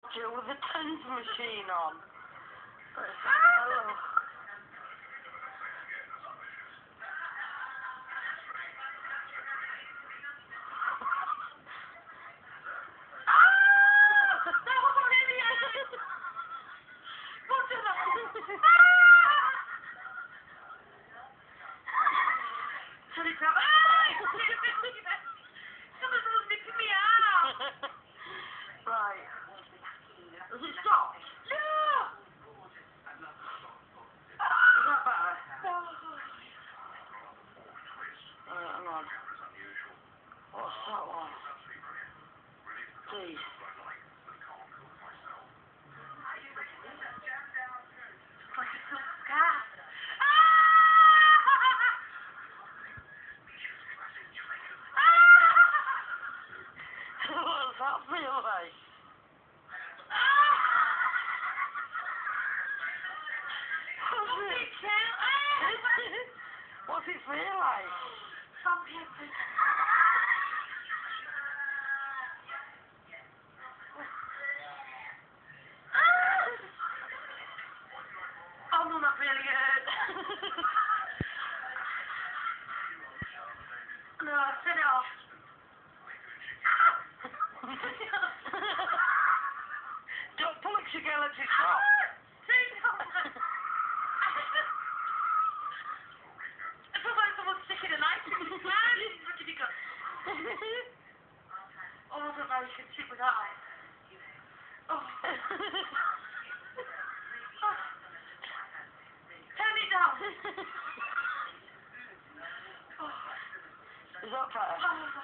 Jill with the tens machine on. Hello. Someone's nipping me out. Right. Has it stopped? No. Is that better? No. Hang on. What's that one? Please. Like a silk scarf. What's that feel like? What's it feel like? Oh no, that really hurt. No, turn it off. Don't pull it together, let it stop. Turn it off. It feels like someone's sticking a knife in his hand. It's ridiculous. Oh, I don't know, you can sleep with that on. Oh. Turn it down. Is that better? Oh.